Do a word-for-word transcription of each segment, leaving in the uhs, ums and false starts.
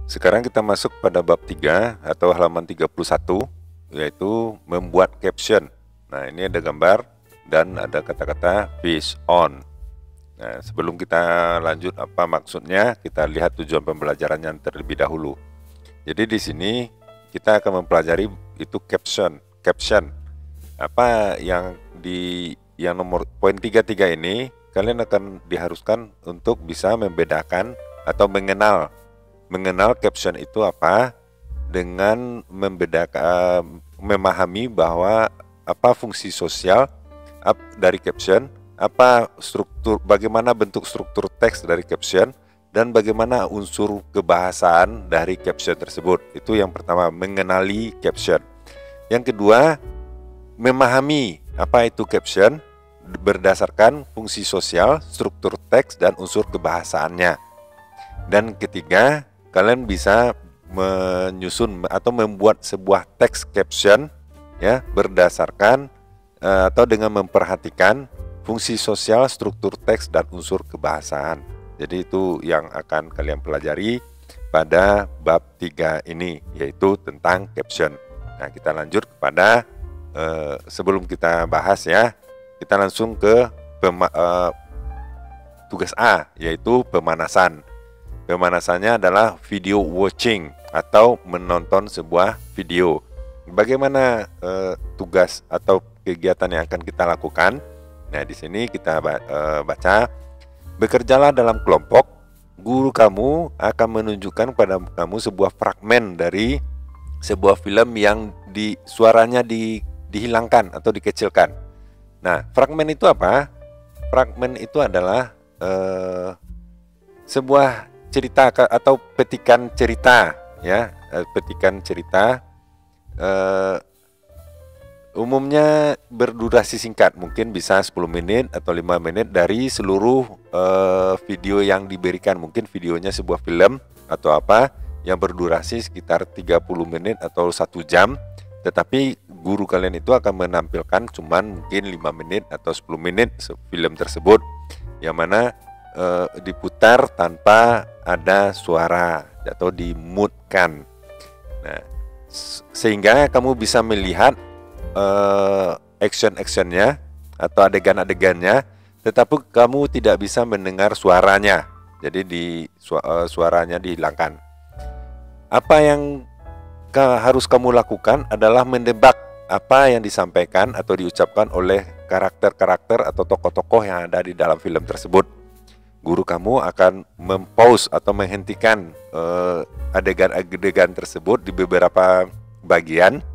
Sekarang kita masuk pada bab tiga atau halaman tiga puluh satu, yaitu membuat caption. Nah, ini ada gambar dan ada kata-kata fish on. Nah, sebelum kita lanjut apa maksudnya, kita lihat tujuan pembelajarannya terlebih dahulu. Jadi di sini kita akan mempelajari itu caption. Caption. Apa yang di yang nomor poin tiga puluh tiga ini, kalian akan diharuskan untuk bisa membedakan atau mengenal mengenal caption itu apa dengan membedakan memahami bahwa apa fungsi sosial dari caption, apa struktur, bagaimana bentuk struktur teks dari caption, dan bagaimana unsur kebahasaan dari caption tersebut. Itu yang pertama, mengenali caption. Yang kedua, memahami apa itu caption berdasarkan fungsi sosial, struktur teks, dan unsur kebahasaannya. Dan ketiga, kalian bisa menyusun atau membuat sebuah teks caption ya berdasarkan uh, atau dengan memperhatikan fungsi sosial, struktur teks, dan unsur kebahasaan. Jadi itu yang akan kalian pelajari pada bab tiga ini, yaitu tentang caption. Nah, kita lanjut kepada uh, sebelum kita bahas ya, kita langsung ke pema, uh, tugas A, yaitu pemanasan. Pemanasannya adalah video watching atau menonton sebuah video. Bagaimana uh, tugas atau kegiatan yang akan kita lakukan? Nah, di sini kita uh, baca, bekerjalah dalam kelompok. Guru kamu akan menunjukkan pada kamu sebuah fragmen dari sebuah film yang di suaranya di, dihilangkan atau dikecilkan. Nah, fragmen itu apa? Fragmen itu adalah uh, sebuah cerita atau petikan cerita ya, petikan cerita uh, umumnya berdurasi singkat, mungkin bisa sepuluh menit atau lima menit dari seluruh uh, video yang diberikan. Mungkin videonya sebuah film atau apa yang berdurasi sekitar tiga puluh menit atau satu jam, tetapi guru kalian itu akan menampilkan cuman mungkin lima menit atau sepuluh menit film tersebut, yang mana uh, diputar tanpa ada suara atau dimutkan. Nah, sehingga kamu bisa melihat uh, action-actionnya atau adegan-adegannya, tetapi kamu tidak bisa mendengar suaranya. Jadi di su uh, suaranya dihilangkan. Apa yang harus kamu lakukan adalah mendebak apa yang disampaikan atau diucapkan oleh karakter-karakter atau tokoh-tokoh yang ada di dalam film tersebut. Guru kamu akan mempause atau menghentikan uh, adegan-adegan tersebut di beberapa bagian,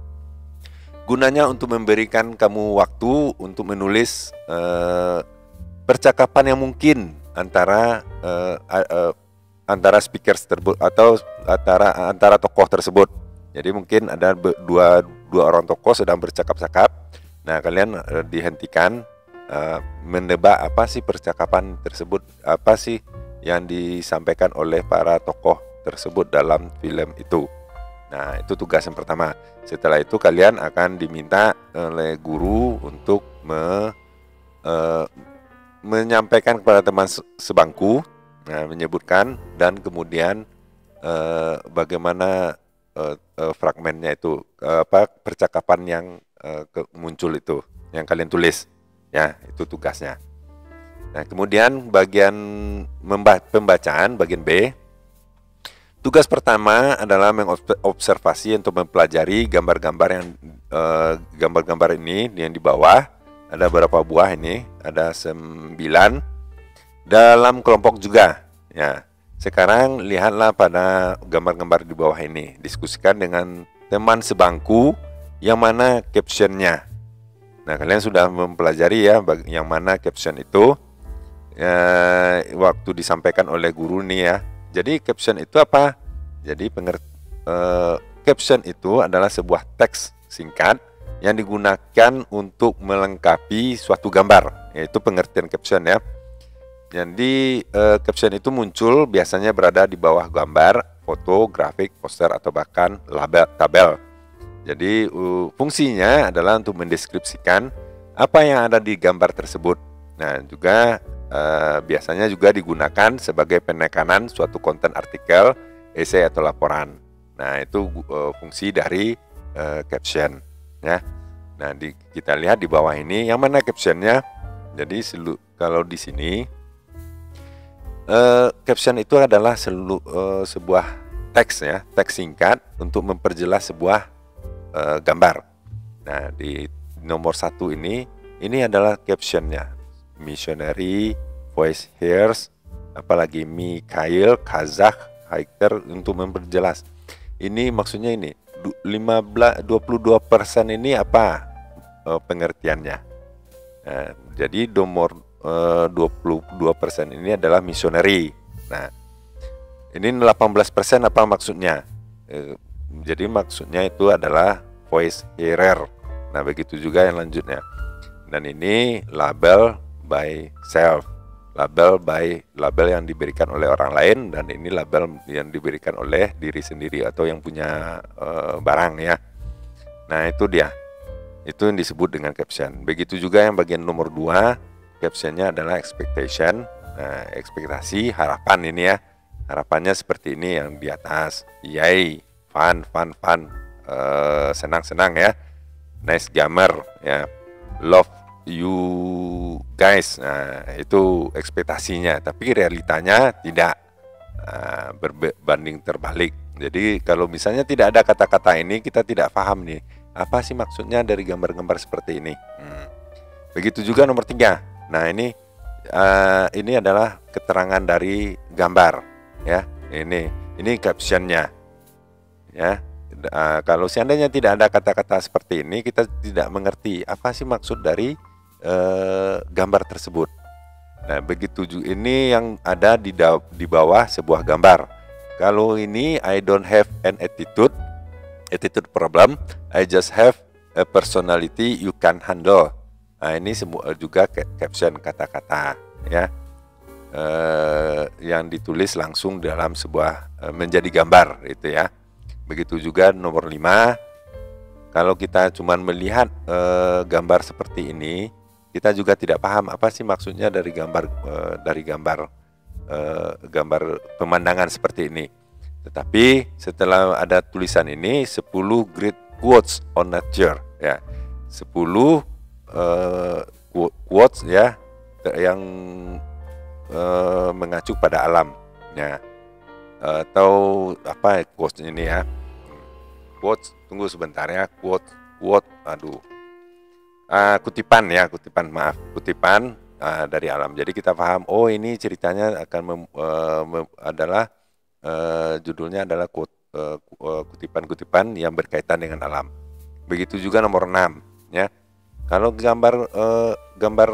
gunanya untuk memberikan kamu waktu untuk menulis uh, percakapan yang mungkin antara uh, uh, antara speaker tersebut atau antara antara tokoh tersebut. Jadi mungkin ada dua dua orang tokoh sedang bercakap-cakap. Nah, kalian uh, dihentikan. Uh, menebak apa sih percakapan tersebut, apa sih yang disampaikan oleh para tokoh tersebut dalam film itu. Nah, itu tugas yang pertama. Setelah itu kalian akan diminta oleh guru untuk me, uh, menyampaikan kepada teman sebangku, nah, menyebutkan dan kemudian uh, bagaimana uh, uh, fragmennya itu, uh, apa percakapan yang uh, ke, muncul itu yang kalian tulis. Ya, itu tugasnya. Nah, kemudian bagian pembacaan, bagian B. Tugas pertama adalah mengobservasi untuk mempelajari gambar-gambar yang gambar-gambar eh, ini yang di bawah. Ada berapa buah ini? Ada sembilan dalam kelompok juga. Ya, sekarang lihatlah pada gambar-gambar di bawah ini. Diskusikan dengan teman sebangku yang mana captionnya. Nah, kalian sudah mempelajari ya yang mana caption itu ya, waktu disampaikan oleh guru nih ya. Jadi caption itu apa? Jadi pengert, eh, caption itu adalah sebuah teks singkat yang digunakan untuk melengkapi suatu gambar, yaitu pengertian caption ya. Jadi eh, caption itu muncul biasanya berada di bawah gambar, foto, grafik, poster, atau bahkan label, tabel. Jadi uh, fungsinya adalah untuk mendeskripsikan apa yang ada di gambar tersebut. Nah, juga uh, biasanya juga digunakan sebagai penekanan suatu konten artikel esai atau laporan. Nah, itu uh, fungsi dari uh, caption ya. Nah, di, kita lihat di bawah ini yang mana captionnya. Jadi selu, kalau di sini uh, caption itu adalah selu, uh, sebuah teks ya, teks singkat untuk memperjelas sebuah uh, gambar. Nah, di nomor satu ini ini adalah captionnya. Missionary, voice hears, apalagi Mikhail, Kazakh, hiker untuk memperjelas. Ini maksudnya ini lima belas dua puluh dua persen ini apa e, pengertiannya. Nah, jadi nomor e, dua puluh dua persen ini adalah missionary. Nah, ini delapan belas persen apa maksudnya? E, jadi maksudnya itu adalah voice hearer. Nah, begitu juga yang lanjutnya. Dan ini label by self, label by label yang diberikan oleh orang lain, dan ini label yang diberikan oleh diri sendiri atau yang punya uh, barang ya. Nah, itu dia, itu yang disebut dengan caption. Begitu juga yang bagian nomor dua, captionnya adalah expectation. Nah, ekspektasi, harapan ini ya, harapannya seperti ini yang di atas, yay, fun, fun, fun, uh, senang-senang ya, nice gamer ya, love you guys. Nah, itu ekspektasinya, tapi realitanya tidak, nah, berbanding terbalik. Jadi kalau misalnya tidak ada kata-kata ini, kita tidak paham nih apa sih maksudnya dari gambar-gambar seperti ini. hmm. Begitu juga nomor tiga. Nah, ini uh, ini adalah keterangan dari gambar ya. Ini ini captionnya ya. Uh, kalau seandainya tidak ada kata-kata seperti ini, kita tidak mengerti apa sih maksud dari Uh, gambar tersebut. Nah, begitu juga ini yang ada di, di bawah sebuah gambar. Kalau ini I don't have an attitude, attitude problem, I just have a personality you can handle. Nah, ini semua juga caption kata-kata ya, uh, yang ditulis langsung dalam sebuah uh, menjadi gambar itu ya. Begitu juga nomor lima. Kalau kita cuma melihat uh, gambar seperti ini, kita juga tidak paham apa sih maksudnya dari gambar uh, dari gambar uh, gambar pemandangan seperti ini. Tetapi setelah ada tulisan ini, sepuluh great quotes on nature ya, sepuluh uh, quotes ya yang uh, mengacu pada alam ya, atau apa quotes ini ya, quotes, tunggu sebentar ya, quote quote aduh Uh, kutipan ya, kutipan maaf, kutipan uh, dari alam. Jadi kita paham, oh ini ceritanya akan mem, uh, mem, adalah uh, judulnya adalah kutipan-kutipan uh, yang berkaitan dengan alam. Begitu juga nomor enam ya. Kalau gambar uh, gambar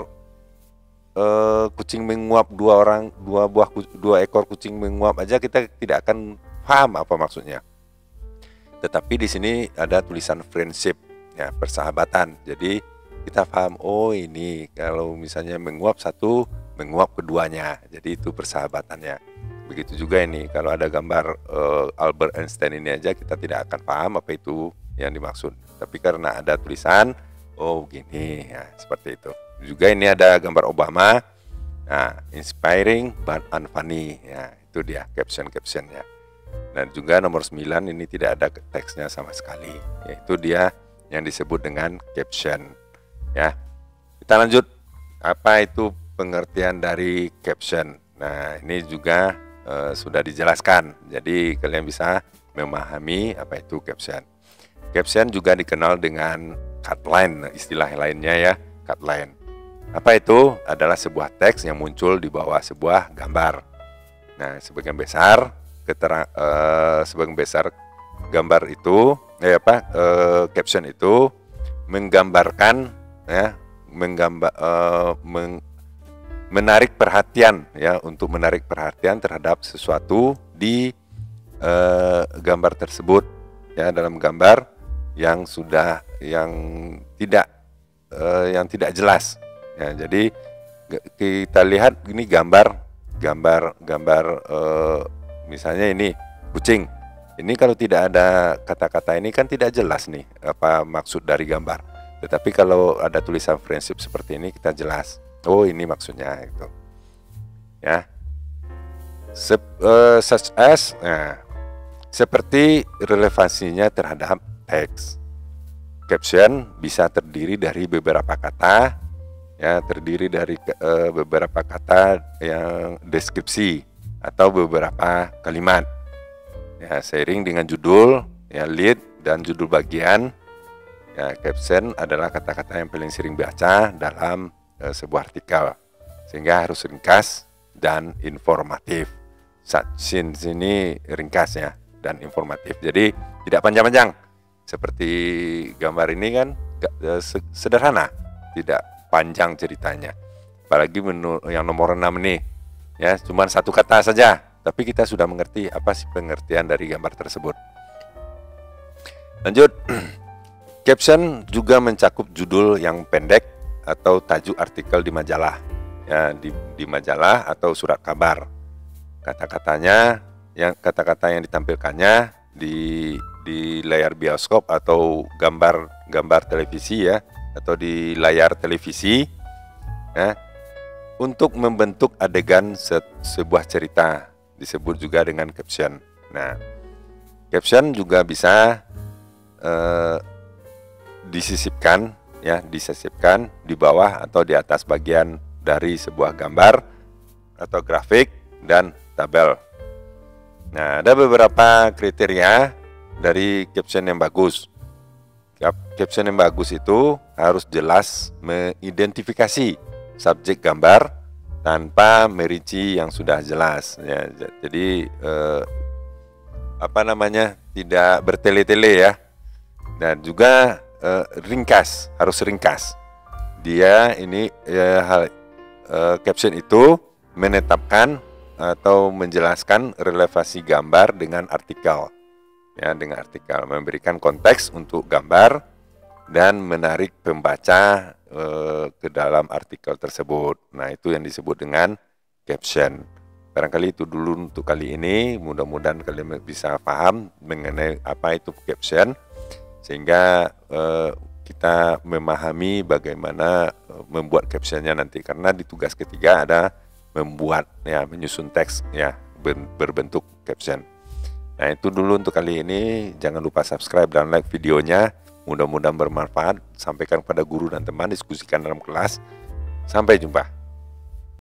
uh, kucing menguap dua orang, dua buah dua ekor kucing menguap aja, kita tidak akan paham apa maksudnya. Tetapi di sini ada tulisan friendship ya, persahabatan. Jadi kita paham, oh ini kalau misalnya menguap satu, menguap keduanya, jadi itu persahabatannya. Begitu juga ini, kalau ada gambar uh, Albert Einstein ini aja, kita tidak akan paham apa itu yang dimaksud. Tapi karena ada tulisan, oh gini ya, seperti itu. Juga ini ada gambar Obama, nah inspiring but unfunny ya, itu dia caption-captionnya. Dan juga nomor sembilan ini tidak ada teksnya sama sekali, yaitu dia yang disebut dengan caption. Ya, kita lanjut. Apa itu pengertian dari caption? Nah, ini juga e, sudah dijelaskan. Jadi kalian bisa memahami apa itu caption. Caption juga dikenal dengan cutline, istilah lainnya ya, cutline. Apa itu? Adalah sebuah teks yang muncul di bawah sebuah gambar. Nah, sebagian besar ketera, e, sebagian besar gambar itu, eh apa? E, caption itu menggambarkan ya, menggambar uh, meng, menarik perhatian ya, untuk menarik perhatian terhadap sesuatu di uh, gambar tersebut ya, dalam gambar yang sudah yang tidak uh, yang tidak jelas ya. Jadi kita lihat ini gambar gambar gambar uh, misalnya ini kucing. Ini kalau tidak ada kata-kata ini kan tidak jelas nih apa maksud dari gambar. Tetapi kalau ada tulisan friendship seperti ini, kita jelas, oh ini maksudnya itu ya. Sep, uh, such as, nah seperti relevansinya terhadap teks. Caption bisa terdiri dari beberapa kata, ya, terdiri dari uh, beberapa kata yang deskripsi atau beberapa kalimat, ya, seiring dengan judul, ya, lead dan judul bagian. Ya, caption adalah kata-kata yang paling sering baca dalam uh, sebuah artikel, sehingga harus ringkas dan informatif. Sin sini ringkas, ya, dan informatif. Jadi tidak panjang-panjang. Seperti gambar ini kan sederhana, tidak panjang ceritanya. Apalagi menu yang nomor enam ini, ya, cuma satu kata saja, tapi kita sudah mengerti apa sih pengertian dari gambar tersebut. Lanjut. Caption juga mencakup judul yang pendek atau tajuk artikel di majalah, ya, di, di majalah atau surat kabar. Kata-katanya, yang kata-kata yang ditampilkannya di di layar bioskop atau gambar-gambar televisi, ya, atau di layar televisi, ya, untuk membentuk adegan se sebuah cerita disebut juga dengan caption. Nah, caption juga bisa eh, disisipkan, ya, disisipkan di bawah atau di atas bagian dari sebuah gambar atau grafik dan tabel. Nah, ada beberapa kriteria dari caption yang bagus. Caption yang bagus itu harus jelas mengidentifikasi subjek gambar tanpa merinci yang sudah jelas, ya. Jadi eh, apa namanya, tidak bertele-tele, ya. Dan juga eh, ringkas, harus ringkas. Dia ini eh, hal eh, caption itu menetapkan atau menjelaskan relevansi gambar dengan artikel, ya, dengan artikel, memberikan konteks untuk gambar dan menarik pembaca eh, ke dalam artikel tersebut. Nah, itu yang disebut dengan caption. Barangkali itu dulu untuk kali ini. Mudah-mudahan kalian bisa paham mengenai apa itu caption, sehingga eh, kita memahami bagaimana eh, membuat captionnya nanti. Karena di tugas ketiga ada membuat, ya, menyusun teks, ya, berbentuk caption. Nah, itu dulu untuk kali ini. Jangan lupa subscribe dan like videonya. Mudah-mudahan bermanfaat. Sampaikan kepada guru dan teman, diskusikan dalam kelas. Sampai jumpa.